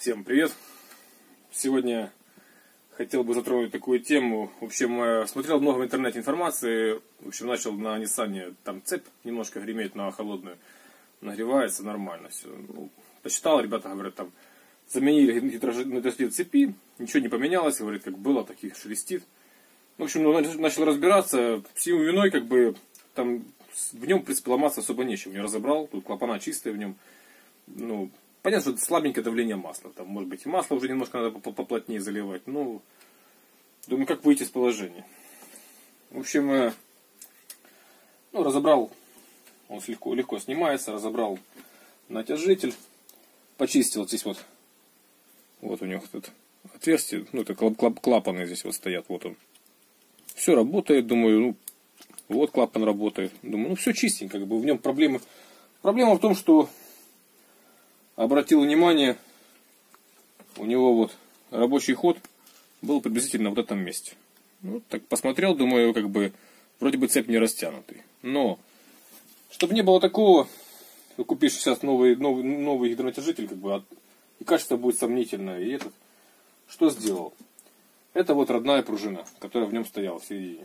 Всем привет! Сегодня хотел бы затронуть такую тему. В общем, смотрел много в интернете информации. В общем, начал на Ниссане, там цепь немножко греметь на холодную. Нагревается нормально все. Ну, посчитал, ребята говорят, там заменили гидроразделитель цепи. Ничего не поменялось, говорит, как было, так и шелестит. В общем, начал разбираться. Всему виной, как бы, там в нем, в принципе, ломаться особо нечем. Я разобрал, тут клапана чистые в нем. Ну, понятно, что слабенькое давление масла. Там, может быть, и масло уже немножко надо поплотнее заливать. Ну, думаю, как выйти из положения. В общем, разобрал. Он легко снимается. Разобрал натяжитель. Почистил здесь вот. Вот у него тут отверстие. Ну, это клапаны здесь вот стоят. Вот он. Все работает, думаю, ну, вот клапан работает. Думаю, ну, все чистенько. Как бы в нем проблемы. Проблема в том, что обратил внимание, у него вот рабочий ход был приблизительно в вот этом месте. Ну, так посмотрел, думаю, как бы, вроде бы цепь не растянутый. Но, чтобы не было такого, вы купишь сейчас новый гидронатяжитель, как бы, и качество будет сомнительное. И этот, что сделал? Это вот родная пружина, которая в нем стояла в середине.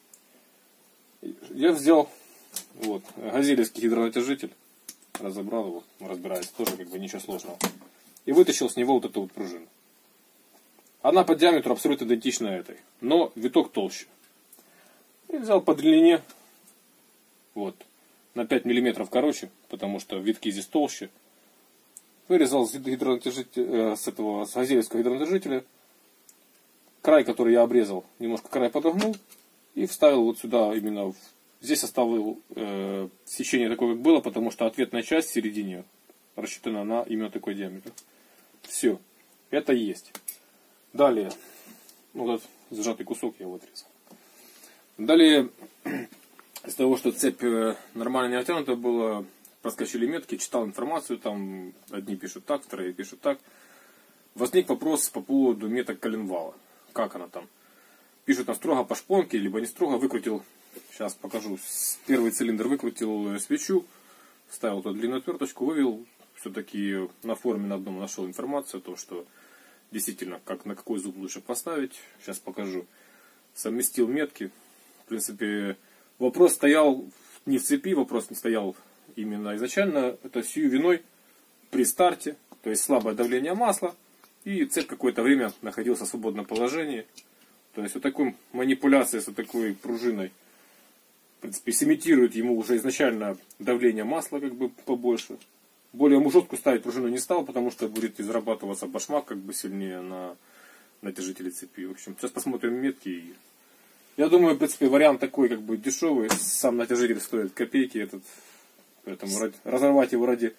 Я взял вот газелевский гидронатяжитель. Разобрал его, разбираюсь, тоже как бы ничего сложного. И вытащил с него вот эту вот пружину. Она по диаметру абсолютно идентична этой, но виток толще. И взял по длине, вот, на 5 мм короче, потому что витки здесь толще. Вырезал с газелевского гидронатяжителя. Край, который я обрезал, немножко край подогнул. И вставил вот сюда именно здесь оставил сечение такое, как было, потому что ответная часть в середине рассчитана на именно такой диаметр. Все. Это есть. Далее. Вот этот сжатый кусок я его отрезал. Далее, из того, что цепь нормально не натянута была, проскочили метки, читал информацию, там одни пишут так, вторые пишут так. Возник вопрос по поводу меток коленвала. Как она там? Пишут там строго по шпонке, либо не строго. Выкрутил. Сейчас покажу. Первый цилиндр выкрутил свечу, вставил туда длинную отверточку, вывел. Все-таки на форуме на одном нашел информацию о том, что действительно, как на какой зуб лучше поставить. Сейчас покажу. Совместил метки. В принципе, вопрос стоял не в цепи, вопрос не стоял именно изначально. Это сию виной при старте, то есть слабое давление масла. И цепь какое-то время находился в свободном положении. То есть вот такой манипуляцией с вот такой пружиной, в принципе, сымитирует ему уже изначально давление масла как бы побольше. Более ему жесткую ставить пружину не стал, потому что будет израбатываться башмак как бы сильнее на натяжителе цепи. В общем, сейчас посмотрим метки. Я думаю, в принципе, вариант такой как бы дешевый. Сам натяжитель стоит копейки. Поэтому разорвать его ради.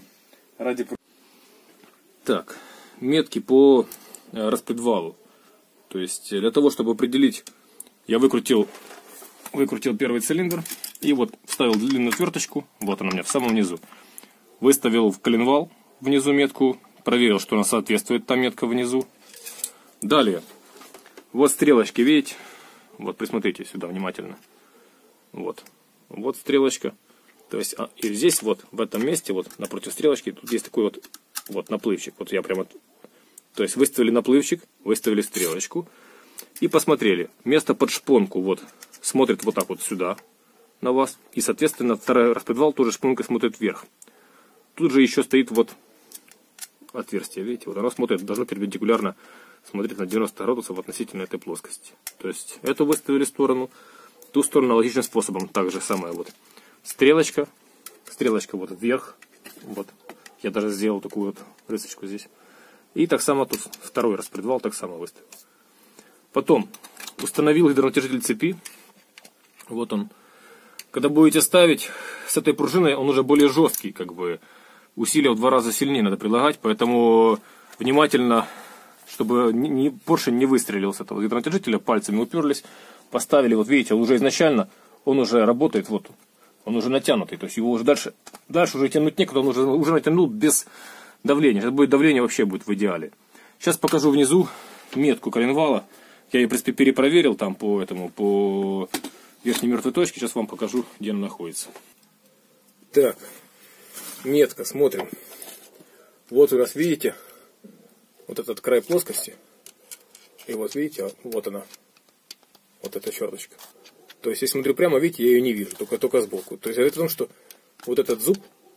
Так, метки по распредвалу. То есть для того, чтобы определить, я выкрутил первый цилиндр и вот вставил длинную отверточку, вот она у меня в самом низу. Выставил в коленвал внизу метку, проверил, что она соответствует, та метка внизу. Далее, вот стрелочки, видите? Вот присмотрите сюда внимательно. Вот стрелочка. То есть и здесь вот в этом месте, вот напротив стрелочки, тут есть такой вот наплывчик. Вот я прямо... То есть выставили наплывчик, выставили стрелочку и посмотрели. Место под шпонку вот смотрит вот так вот сюда на вас. И, соответственно, второй распредвал тоже шпонкой смотрит вверх. Тут же еще стоит вот отверстие, видите? Вот оно должно перпендикулярно смотреть на 90 градусов относительно этой плоскости. То есть эту выставили сторону, ту сторону аналогичным способом. Так же самое вот. Стрелочка вот вверх. Вот. Я даже сделал такую вот рысочку здесь. И так само тут второй распредвал так само выставил. Потом установил гидронатяжитель цепи. Вот он. Когда будете ставить с этой пружиной, он уже более жесткий, как бы усилия в 2 раза сильнее надо прилагать, поэтому внимательно, чтобы поршень не выстрелил с этого гидронатяжителя, пальцами уперлись, поставили, вот видите, уже изначально он уже работает, вот он уже натянутый, то есть его уже дальше уже тянуть некуда, он уже натянул без давление. Сейчас будет давление, вообще будет в идеале. Сейчас покажу внизу метку коленвала. Я ее, в принципе, перепроверил там по верхней мертвой точке. Сейчас вам покажу, где она находится. Так, метка, смотрим. Вот у нас, видите, вот этот край плоскости. И вот видите, вот она. Вот эта черточка. То есть, если смотрю прямо, видите, я ее не вижу, только сбоку. То есть, это о том, что вот этот зуб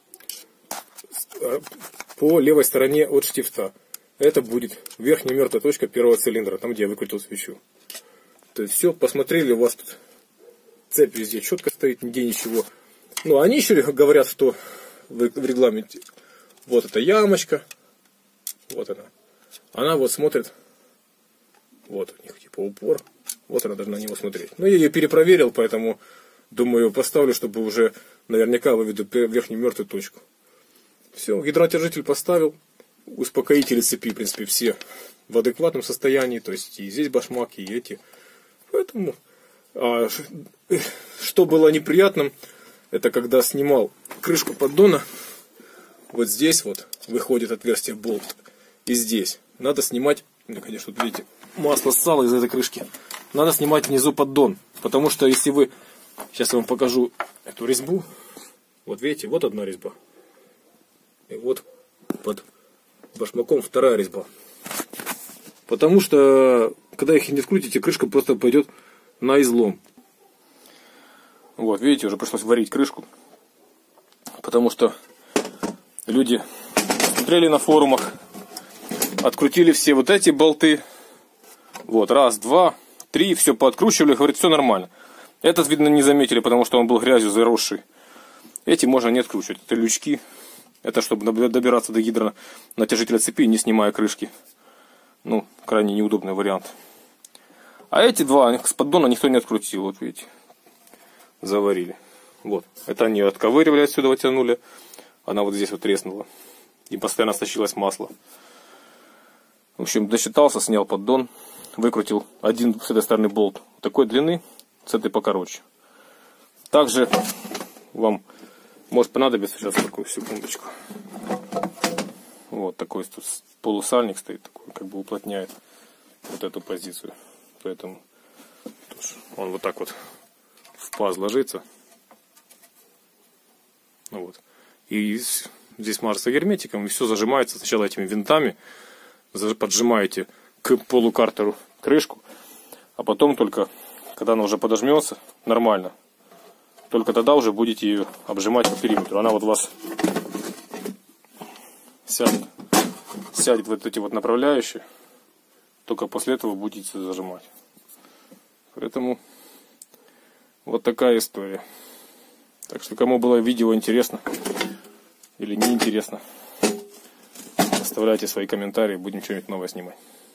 по левой стороне от штифта. Это будет верхняя мертвая точка первого цилиндра, там, где я выкрутил свечу. То есть, все, посмотрели, у вас тут цепь везде четко стоит, нигде ничего. Ну, они еще говорят, что в регламенте вот эта ямочка, вот она. Она вот смотрит, вот у них типа упор, вот она должна на него смотреть. Но я ее перепроверил, поэтому, думаю, поставлю, чтобы уже наверняка выведу верхнюю мертвую точку. Все, гидроотяжитель поставил, успокоители цепи, в принципе, все в адекватном состоянии, то есть и здесь башмак, и эти. Поэтому, что было неприятным, это когда снимал крышку поддона, вот здесь вот выходит отверстие болт, и здесь. Надо снимать, ну, конечно, вот видите, масло ссало из этой крышки. Надо снимать внизу поддон, потому что если вы, сейчас я вам покажу эту резьбу, вот видите, вот одна резьба, и вот под башмаком вторая резьба. Потому что, когда их не вкрутите, крышка просто пойдет на излом. Вот, видите, уже пришлось варить крышку. Потому что люди смотрели на форумах, открутили все вот эти болты. Вот, раз, два, три, все пооткручивали, говорит, все нормально. Этот, видно, не заметили, потому что он был грязью заросший. Эти можно не откручивать. Это лючки. Это чтобы добираться до гидронатяжителя цепи, не снимая крышки. Ну, крайне неудобный вариант. А эти два с поддона никто не открутил. Вот видите. Заварили. Вот. Это они отковыривали отсюда, вытянули. Она вот здесь вот треснула. И постоянно стащилось масло. В общем, досчитался, снял поддон. Выкрутил один с этой стороны болт такой длины, с этой покороче. Также вам может понадобиться, сейчас такую секундочку. Вот такой тут полусальник стоит, такой, как бы уплотняет вот эту позицию. Поэтому он вот так вот в паз ложится. Ну вот. И здесь мажется герметиком, и все зажимается сначала этими винтами. Поджимаете к полукартеру крышку, а потом только, когда она уже подожмется нормально, только тогда уже будете ее обжимать по периметру. Она вот у вас сядет вот эти вот направляющие, только после этого будете зажимать. Поэтому вот такая история. Так что кому было видео интересно или неинтересно, оставляйте свои комментарии, будем что-нибудь новое снимать.